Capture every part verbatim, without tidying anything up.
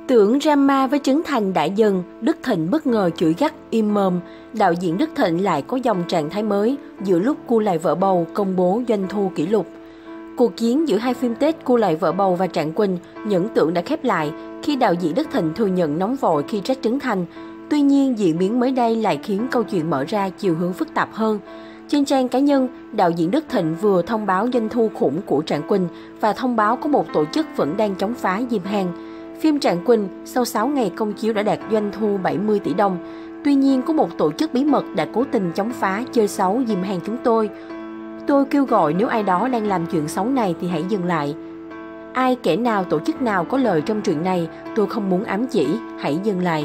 Tưởng drama với Trấn Thành đã dần, Đức Thịnh bất ngờ chửi gắt im mồm. Đạo diễn Đức Thịnh lại có dòng trạng thái mới giữa lúc Cua Lại Vợ Bầu công bố doanh thu kỷ lục. Cuộc chiến giữa hai phim Tết Cua Lại Vợ Bầu và Trạng Quỳnh nhẫn tưởng đã khép lại khi đạo diễn Đức Thịnh thừa nhận nóng vội khi trách Trấn Thành. Tuy nhiên, diễn biến mới đây lại khiến câu chuyện mở ra chiều hướng phức tạp hơn. Trên trang cá nhân, đạo diễn Đức Thịnh vừa thông báo doanh thu khủng của Trạng Quỳnh và thông báo có một tổ chức vẫn đang chống phá dìm hàng. Phim Trạng Quỳnh sau sáu ngày công chiếu đã đạt doanh thu bảy mươi tỷ đồng. Tuy nhiên, có một tổ chức bí mật đã cố tình chống phá, chơi xấu, dìm hàng chúng tôi. Tôi kêu gọi nếu ai đó đang làm chuyện xấu này thì hãy dừng lại. Ai, kẻ nào, tổ chức nào có lời trong chuyện này, tôi không muốn ám chỉ, hãy dừng lại.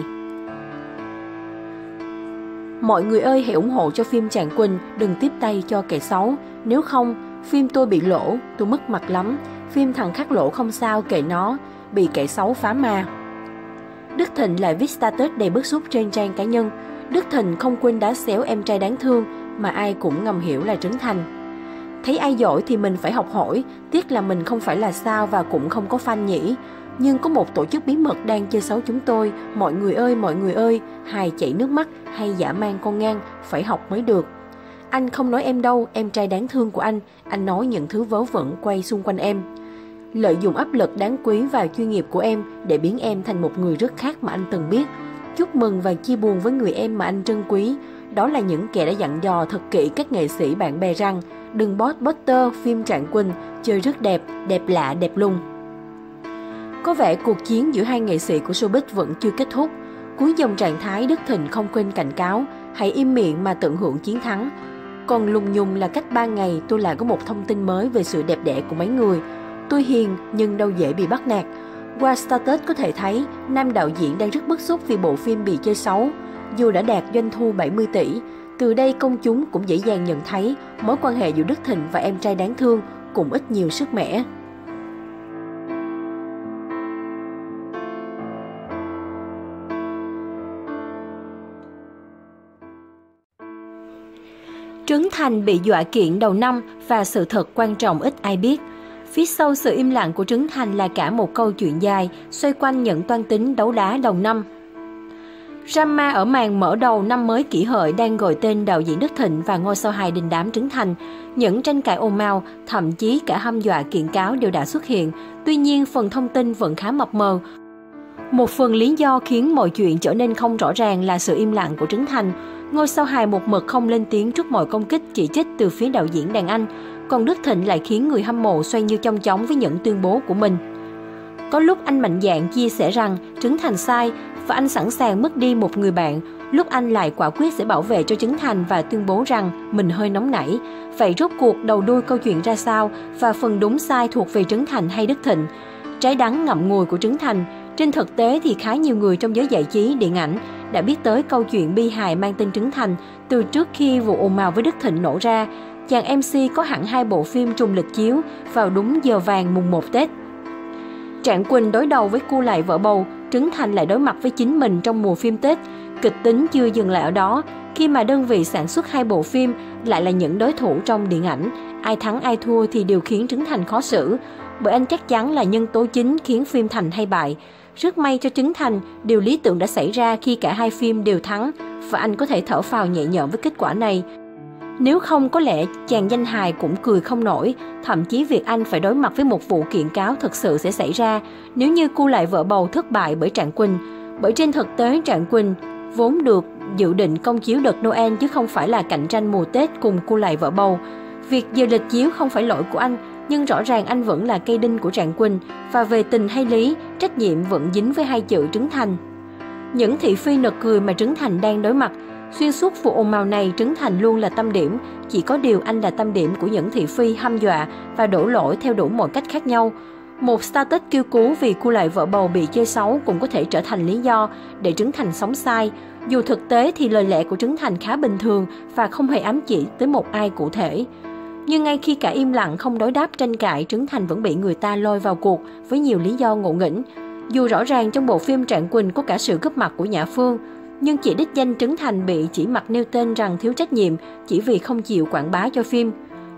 Mọi người ơi, hãy ủng hộ cho phim Trạng Quỳnh, đừng tiếp tay cho kẻ xấu. Nếu không, phim tôi bị lỗ, tôi mất mặt lắm. Phim thằng khác lỗ không sao, kệ nó, bị kẻ xấu phá mà. Đức Thịnh lại viết status đầy bức xúc trên trang cá nhân. Đức Thịnh không quên đá xéo em trai đáng thương mà ai cũng ngầm hiểu là Trấn Thành. Thấy ai giỏi thì mình phải học hỏi, tiếc là mình không phải là sao và cũng không có fan nhỉ. Nhưng có một tổ chức bí mật đang chơi xấu chúng tôi, mọi người ơi, mọi người ơi, hài chảy nước mắt hay dã man con ngang, phải học mới được. Anh không nói em đâu, em trai đáng thương của anh, anh nói những thứ vớ vẩn quay xung quanh em. Lợi dụng áp lực đáng quý và chuyên nghiệp của em để biến em thành một người rất khác mà anh từng biết. Chúc mừng và chia buồn với người em mà anh trân quý. Đó là những kẻ đã dặn dò thật kỹ các nghệ sĩ bạn bè rằng đừng bot butter phim Trạng Quỳnh, chơi rất đẹp, đẹp lạ, đẹp lung. Có vẻ cuộc chiến giữa hai nghệ sĩ của showbiz vẫn chưa kết thúc. Cuối dòng trạng thái, Đức Thịnh không quên cảnh cáo, hãy im miệng mà tận hưởng chiến thắng. Còn lùng nhùng là cách ba ngày tôi lại có một thông tin mới về sự đẹp đẽ của mấy người. Tôi hiền nhưng đâu dễ bị bắt nạt. Qua status có thể thấy, nam đạo diễn đang rất bức xúc vì bộ phim bị chơi xấu. Dù đã đạt doanh thu bảy mươi tỷ, từ đây công chúng cũng dễ dàng nhận thấy mối quan hệ giữa Đức Thịnh và em trai đáng thương cũng ít nhiều sức mẻ. Trấn Thành bị dọa kiện đầu năm và sự thật quan trọng ít ai biết. Phía sau sự im lặng của Trấn Thành là cả một câu chuyện dài xoay quanh những toan tính đấu đá đầu năm. Drama ở màn mở đầu năm mới Kỷ Hợi đang gọi tên đạo diễn Đức Thịnh và ngôi sao hài đình đám Trấn Thành. Những tranh cãi ồn ào, thậm chí cả hăm dọa kiện cáo đều đã xuất hiện. Tuy nhiên, phần thông tin vẫn khá mập mờ. Một phần lý do khiến mọi chuyện trở nên không rõ ràng là sự im lặng của Trấn Thành. Ngôi sao hài một mực không lên tiếng trước mọi công kích chỉ trích từ phía đạo diễn đàn anh. Còn Đức Thịnh lại khiến người hâm mộ xoay như chong chóng với những tuyên bố của mình. Có lúc anh mạnh dạn chia sẻ rằng Trấn Thành sai và anh sẵn sàng mất đi một người bạn. Lúc anh lại quả quyết sẽ bảo vệ cho Trấn Thành và tuyên bố rằng mình hơi nóng nảy. Vậy rốt cuộc đầu đuôi câu chuyện ra sao và phần đúng sai thuộc về Trấn Thành hay Đức Thịnh? Trái đắng ngậm ngùi của Trấn Thành. Trên thực tế thì khá nhiều người trong giới giải trí, điện ảnh đã biết tới câu chuyện bi hài mang tên Trấn Thành từ trước khi vụ ồn ào với Đức Thịnh nổ ra. Chàng em xê có hẳn hai bộ phim trùng lịch chiếu vào đúng giờ vàng mùng một Tết. Trạng Quỳnh đối đầu với Cua Lại Vợ Bầu, Trấn Thành lại đối mặt với chính mình trong mùa phim Tết. Kịch tính chưa dừng lại ở đó, khi mà đơn vị sản xuất hai bộ phim lại là những đối thủ trong điện ảnh. Ai thắng ai thua thì đều khiến Trấn Thành khó xử, bởi anh chắc chắn là nhân tố chính khiến phim thành hay bại. Rất may cho Trấn Thành, điều lý tưởng đã xảy ra khi cả hai phim đều thắng và anh có thể thở phào nhẹ nhõm với kết quả này. Nếu không có lẽ chàng danh hài cũng cười không nổi, thậm chí việc anh phải đối mặt với một vụ kiện cáo thực sự sẽ xảy ra nếu như Cua Lại Vợ Bầu thất bại bởi Trạng Quỳnh. Bởi trên thực tế Trạng Quỳnh vốn được dự định công chiếu đợt Noel chứ không phải là cạnh tranh mùa Tết cùng Cua Lại Vợ Bầu. Việc giờ lịch chiếu không phải lỗi của anh, nhưng rõ ràng anh vẫn là cây đinh của Trạng Quỳnh và về tình hay lý, trách nhiệm vẫn dính với hai chữ Trấn Thành. Những thị phi nực cười mà Trấn Thành đang đối mặt. Xuyên suốt vụ ồn ào này, Trấn Thành luôn là tâm điểm, chỉ có điều anh là tâm điểm của những thị phi hăm dọa và đổ lỗi theo đủ mọi cách khác nhau. Một status kêu cứu vì Cua Lại Vợ Bầu bị chơi xấu cũng có thể trở thành lý do để Trấn Thành sống sai. Dù thực tế thì lời lẽ của Trấn Thành khá bình thường và không hề ám chỉ tới một ai cụ thể. Nhưng ngay khi cả im lặng không đối đáp tranh cãi, Trấn Thành vẫn bị người ta lôi vào cuộc với nhiều lý do ngộ nghĩnh. Dù rõ ràng trong bộ phim Trạng Quỳnh có cả sự góp mặt của Nhã Phương, nhưng chỉ đích danh Trấn Thành bị chỉ mặt nêu tên rằng thiếu trách nhiệm chỉ vì không chịu quảng bá cho phim.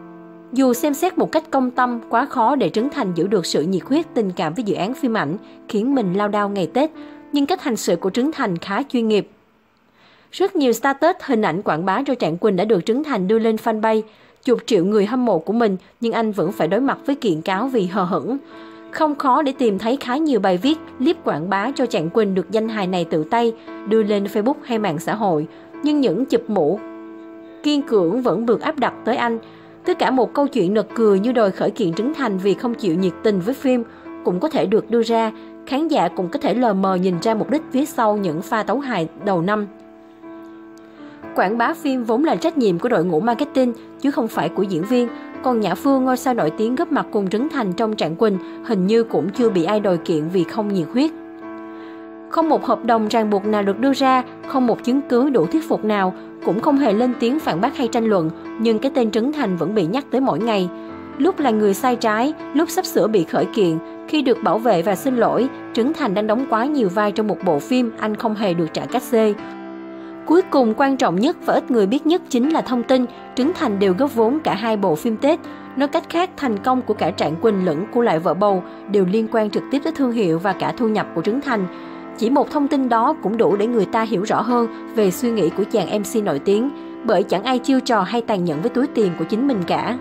Dù xem xét một cách công tâm, quá khó để Trấn Thành giữ được sự nhiệt huyết tình cảm với dự án phim ảnh, khiến mình lao đao ngày Tết, nhưng cách hành xử của Trấn Thành khá chuyên nghiệp. Rất nhiều status hình ảnh quảng bá cho Trạng Quỳnh đã được Trấn Thành đưa lên fanpage, chục triệu người hâm mộ của mình, nhưng anh vẫn phải đối mặt với kiện cáo vì hờ hững. Không khó để tìm thấy khá nhiều bài viết, clip quảng bá cho Trạng Quỳnh được danh hài này tự tay đưa lên Facebook hay mạng xã hội, nhưng những chụp mũ kiên cưỡng vẫn được áp đặt tới anh. Tất cả một câu chuyện nực cười như đòi khởi kiện Trấn Thành vì không chịu nhiệt tình với phim cũng có thể được đưa ra, khán giả cũng có thể lờ mờ nhìn ra mục đích phía sau những pha tấu hài đầu năm. Quảng bá phim vốn là trách nhiệm của đội ngũ marketing chứ không phải của diễn viên, còn Nhã Phương, ngôi sao nổi tiếng góp mặt cùng Trấn Thành trong Trạng Quỳnh, hình như cũng chưa bị ai đòi kiện vì không nhiệt huyết. Không một hợp đồng ràng buộc nào được đưa ra, không một chứng cứ đủ thuyết phục nào, cũng không hề lên tiếng phản bác hay tranh luận, nhưng cái tên Trấn Thành vẫn bị nhắc tới mỗi ngày. Lúc là người sai trái, lúc sắp sửa bị khởi kiện, khi được bảo vệ và xin lỗi, Trấn Thành đang đóng quá nhiều vai trong một bộ phim, anh không hề được trả cát xê. Cuối cùng, quan trọng nhất và ít người biết nhất chính là thông tin, Trấn Thành đều góp vốn cả hai bộ phim Tết. Nói cách khác, thành công của cả Trạng Quỳnh lẫn Của Lại Vợ Bầu đều liên quan trực tiếp tới thương hiệu và cả thu nhập của Trấn Thành. Chỉ một thông tin đó cũng đủ để người ta hiểu rõ hơn về suy nghĩ của chàng em xê nổi tiếng, bởi chẳng ai chiêu trò hay tàn nhẫn với túi tiền của chính mình cả.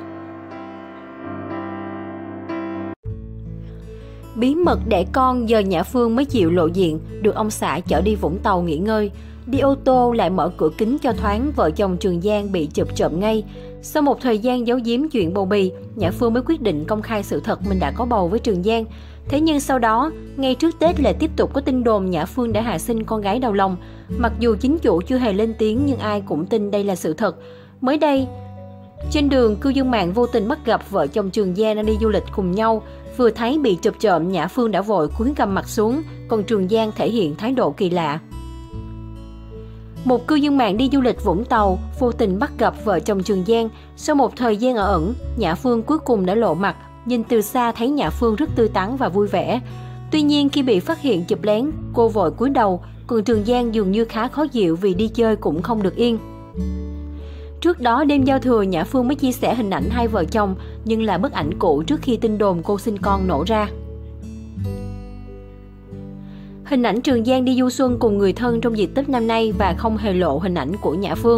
Bí mật đẻ con, giờ Nhã Phương mới chịu lộ diện, được ông xã chở đi Vũng Tàu nghỉ ngơi. Đi ô tô lại mở cửa kính cho thoáng, vợ chồng Trường Giang bị chụp trộm ngay. Sau một thời gian giấu giếm chuyện bầu bì, Nhã Phương mới quyết định công khai sự thật mình đã có bầu với Trường Giang. Thế nhưng sau đó, ngay trước Tết lại tiếp tục có tin đồn Nhã Phương đã hạ sinh con gái đầu lòng. Mặc dù chính chủ chưa hề lên tiếng nhưng ai cũng tin đây là sự thật. Mới đây, trên đường, cư dân mạng vô tình bắt gặp vợ chồng Trường Giang đang đi du lịch cùng nhau. Vừa thấy bị chụp trộm, Nhã Phương đã vội cúi gằm mặt xuống, còn Trường Giang thể hiện thái độ kỳ lạ. Một cư dân mạng đi du lịch Vũng Tàu vô tình bắt gặp vợ chồng Trường Giang. Sau một thời gian ở ẩn, Nhã Phương cuối cùng đã lộ mặt. Nhìn từ xa thấy Nhã Phương rất tươi tắn và vui vẻ. Tuy nhiên khi bị phát hiện chụp lén, cô vội cúi đầu, còn Trường Giang dường như khá khó chịu vì đi chơi cũng không được yên. Trước đó đêm giao thừa, Nhã Phương mới chia sẻ hình ảnh hai vợ chồng, nhưng là bức ảnh cũ trước khi tin đồn cô sinh con nổ ra. Hình ảnh Trường Giang đi du xuân cùng người thân trong dịp Tết năm nay và không hề lộ hình ảnh của Nhã Phương.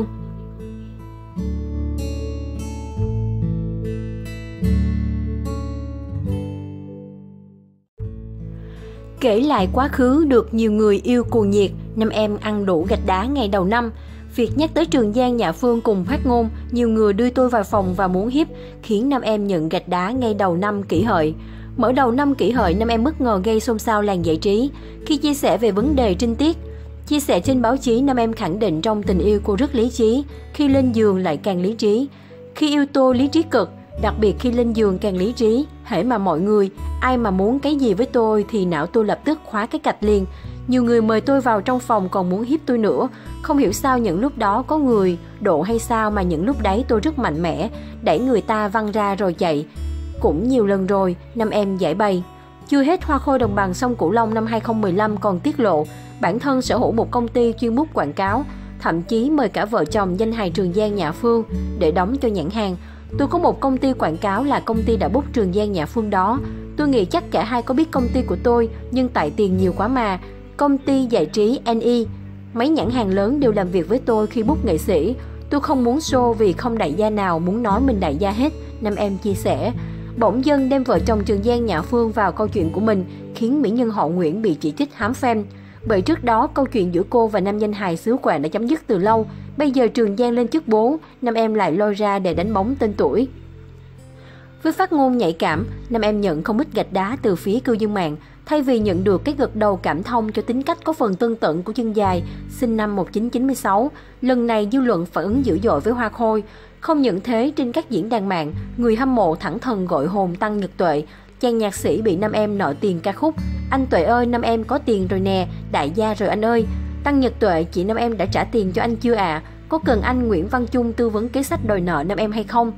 Kể lại quá khứ được nhiều người yêu cuồng nhiệt, năm em ăn đủ gạch đá ngày đầu năm. Việc nhắc tới Trường Giang, Nhã Phương cùng phát ngôn, nhiều người đưa tôi vào phòng và muốn hiếp, khiến năm em nhận gạch đá ngay đầu năm Kỷ Hợi. Mở đầu năm Kỷ Hợi, năm em bất ngờ gây xôn xao làng giải trí khi chia sẻ về vấn đề trinh tiết. Chia sẻ trên báo chí, năm em khẳng định trong tình yêu cô rất lý trí, khi lên giường lại càng lý trí. Khi yêu tôi lý trí cực, đặc biệt khi lên giường càng lý trí. Hễ mà mọi người, ai mà muốn cái gì với tôi thì não tôi lập tức khóa cái cạch liền. Nhiều người mời tôi vào trong phòng còn muốn hiếp tôi nữa. Không hiểu sao những lúc đó có người độ hay sao mà những lúc đấy tôi rất mạnh mẽ, đẩy người ta văng ra rồi chạy. Cũng nhiều lần rồi, năm em giải bày. Chưa hết, Hoa Khôi Đồng Bằng Sông Cửu Long năm hai không một lăm còn tiết lộ bản thân sở hữu một công ty chuyên bút quảng cáo, thậm chí mời cả vợ chồng danh hài Trường Giang Nhã Phương để đóng cho nhãn hàng. Tôi có một công ty quảng cáo là công ty đã bút Trường Giang Nhã Phương đó. Tôi nghĩ chắc cả hai có biết công ty của tôi, nhưng tại tiền nhiều quá mà. Công ty giải trí en e, mấy nhãn hàng lớn đều làm việc với tôi khi bút nghệ sĩ. Tôi không muốn show vì không đại gia nào muốn nói mình đại gia hết, năm em chia sẻ. Bỗng dưng đem vợ chồng Trường Giang Nhã Phương vào câu chuyện của mình, khiến mỹ nhân họ Nguyễn bị chỉ trích hám fan. Bởi trước đó, câu chuyện giữa cô và nam danh hài xứ Quảng đã chấm dứt từ lâu. Bây giờ Trường Giang lên chức bố, năm em lại lôi ra để đánh bóng tên tuổi. Với phát ngôn nhạy cảm, năm em nhận không ít gạch đá từ phía cư dân mạng. Thay vì nhận được cái gật đầu cảm thông cho tính cách có phần tương tự của chân dài, sinh năm một nghìn chín trăm chín mươi sáu, lần này dư luận phản ứng dữ dội với Hoa Khôi. Không những thế, trên các diễn đàn mạng, người hâm mộ thẳng thừng gọi hồn Tăng Nhật Tuệ, chàng nhạc sĩ bị năm em nợ tiền ca khúc. Anh Tuệ ơi, năm em có tiền rồi nè, đại gia rồi anh ơi. Tăng Nhật Tuệ, chị năm em đã trả tiền cho anh chưa ạ? À? Có cần anh Nguyễn Văn Chung tư vấn kế sách đòi nợ năm em hay không?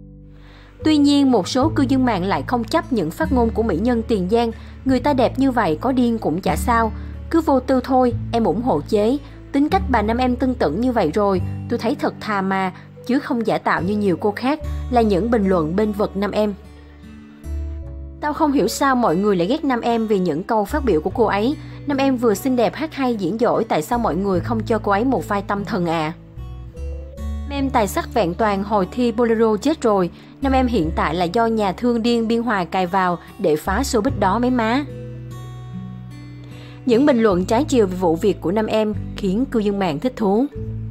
Tuy nhiên, một số cư dân mạng lại không chấp những phát ngôn của mỹ nhân Tiền Giang. Người ta đẹp như vậy có điên cũng chả sao. Cứ vô tư thôi, em ủng hộ chế. Tính cách bà năm em tưng tửng như vậy rồi, tôi thấy thật thà mà. chứ không giả tạo như nhiều cô khác, là những bình luận bên vực Nam Em. Tao không hiểu sao mọi người lại ghét Nam Em vì những câu phát biểu của cô ấy. Nam Em vừa xinh đẹp, hát hay, diễn giỏi, tại sao mọi người không cho cô ấy một vai tâm thần à? Meme tài sắc vẹn toàn hồi thi Bolero chết rồi. Nam Em hiện tại là do nhà thương điên Biên Hòa cài vào để phá showbiz đó mấy má. Những bình luận trái chiều về vụ việc của Nam Em khiến cư dân mạng thích thú.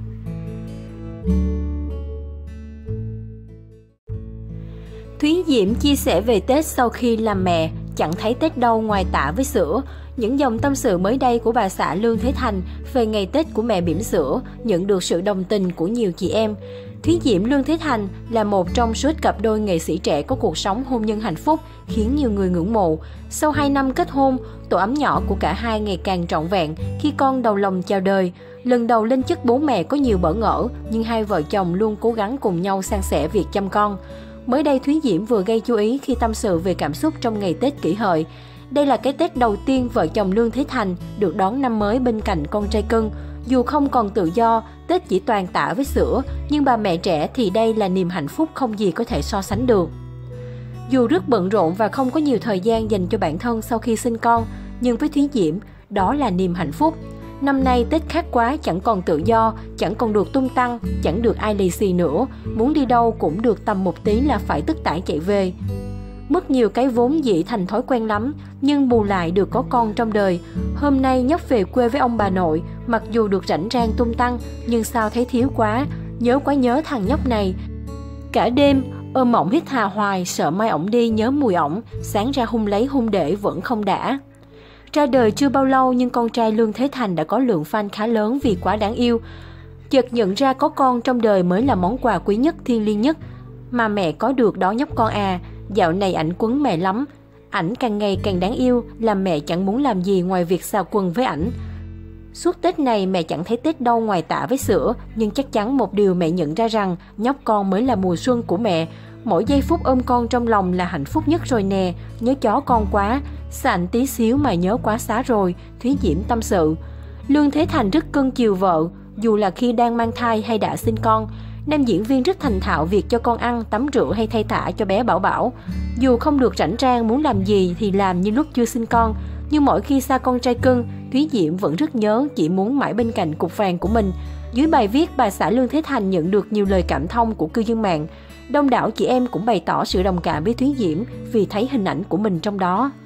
Thúy Diễm chia sẻ về Tết sau khi làm mẹ, chẳng thấy Tết đâu ngoài tả với sữa. Những dòng tâm sự mới đây của bà xã Lương Thế Thành về ngày Tết của mẹ bỉm sữa nhận được sự đồng tình của nhiều chị em. Thúy Diễm Lương Thế Thành là một trong số ít cặp đôi nghệ sĩ trẻ có cuộc sống hôn nhân hạnh phúc khiến nhiều người ngưỡng mộ. Sau hai năm kết hôn, tổ ấm nhỏ của cả hai ngày càng trọn vẹn khi con đầu lòng chào đời. Lần đầu lên chức bố mẹ có nhiều bỡ ngỡ, nhưng hai vợ chồng luôn cố gắng cùng nhau san sẻ việc chăm con. Mới đây, Thúy Diễm vừa gây chú ý khi tâm sự về cảm xúc trong ngày Tết Kỷ Hợi. Đây là cái Tết đầu tiên vợ chồng Lương Thế Thành được đón năm mới bên cạnh con trai cưng. Dù không còn tự do, Tết chỉ toàn tả với sữa, nhưng bà mẹ trẻ thì đây là niềm hạnh phúc không gì có thể so sánh được. Dù rất bận rộn và không có nhiều thời gian dành cho bản thân sau khi sinh con, nhưng với Thúy Diễm, đó là niềm hạnh phúc. Năm nay Tết khác quá, chẳng còn tự do, chẳng còn được tung tăng, chẳng được ai lì xì nữa. Muốn đi đâu cũng được tầm một tí là phải tức tải chạy về. Mất nhiều cái vốn dĩ thành thói quen lắm, nhưng bù lại được có con trong đời. Hôm nay nhóc về quê với ông bà nội, mặc dù được rảnh rang tung tăng, nhưng sao thấy thiếu quá, nhớ quá nhớ thằng nhóc này. Cả đêm, ôm ổng hít hà hoài, sợ mai ổng đi nhớ mùi ổng, sáng ra hung lấy hung để vẫn không đã. Ra đời chưa bao lâu nhưng con trai Lương Thế Thành đã có lượng fan khá lớn vì quá đáng yêu. Chợt nhận ra có con trong đời mới là món quà quý nhất, thiêng liêng nhất mà mẹ có được đó nhóc con à. Dạo này ảnh quấn mẹ lắm, ảnh càng ngày càng đáng yêu, làm mẹ chẳng muốn làm gì ngoài việc xà quần với ảnh. Suốt Tết này mẹ chẳng thấy Tết đâu ngoài tả với sữa, nhưng chắc chắn một điều mẹ nhận ra rằng nhóc con mới là mùa xuân của mẹ. Mỗi giây phút ôm con trong lòng là hạnh phúc nhất rồi nè, nhớ chó con quá, xa ảnh tí xíu mà nhớ quá xá rồi, Thúy Diễm tâm sự. Lương Thế Thành rất cưng chiều vợ, dù là khi đang mang thai hay đã sinh con. Nam diễn viên rất thành thạo việc cho con ăn, tắm rửa hay thay tã cho bé Bảo Bảo. Dù không được rảnh rang muốn làm gì thì làm như lúc chưa sinh con, nhưng mỗi khi xa con trai cưng, Thúy Diễm vẫn rất nhớ, chỉ muốn mãi bên cạnh cục vàng của mình. Dưới bài viết, bà xã Lương Thế Thành nhận được nhiều lời cảm thông của cư dân mạng. Đông đảo chị em cũng bày tỏ sự đồng cảm với Thúy Diễm vì thấy hình ảnh của mình trong đó.